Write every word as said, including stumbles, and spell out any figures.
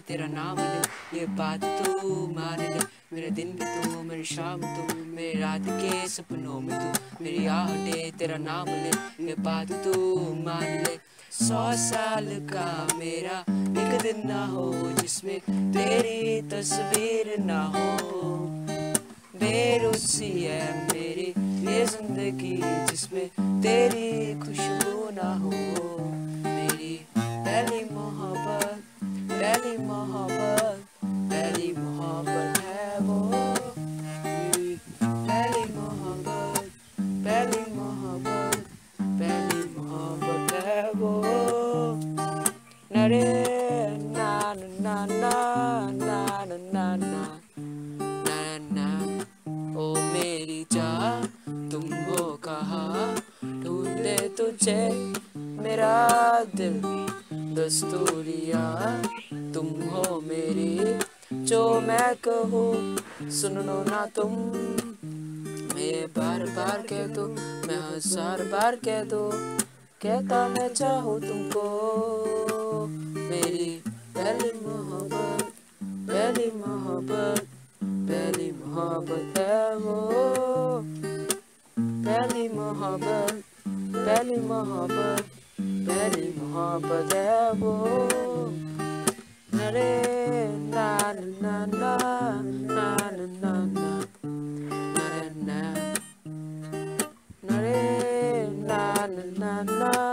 तेरा नाम ले, ये बात तू मान ले। मेरे दिन भी तू, मेरी शाम तू, मेरी रात के सपनों में तू, मेरी आहटें तेरा नाम ले, ये बात तू मान ले। सौ साल का मेरा एक दिन ना हो जिसमें तेरी तस्वीर ना हो। बेरुसी है मेरी ये जिंदगी जिसमें तेरी खुशबू ना हो। मेरी पहली मोहब्बत, पहली मोहब्बत, पहली मोहब्बत है वो। मेरी पहली मोहब्बत, पहली मोहब्बत, पहली मोहब्बत है वो। नरे ना ना ना ना ना ना ना ना ना। ओ मेरी जान तुम हो कहाँ, ढूंढे तुझे मेरा दिल दस्तूरिया। तुम हो मेरी जो मैं कहूँ सुन लो ना तुम। मैं बार बार कह दूँ, मैं हजार बार कह दूँ, कहता मैं चाहूँ तुमको। मेरी पहली मोहब्बत, पहली मोहब्बत, पहली मोहब्बत है वो। पहली मोहब्बत, पहली मोहब्बत, पहली मोहब्बत है वो। नरे ना ना ना ना ना ना नरे ना नरे ना ना ना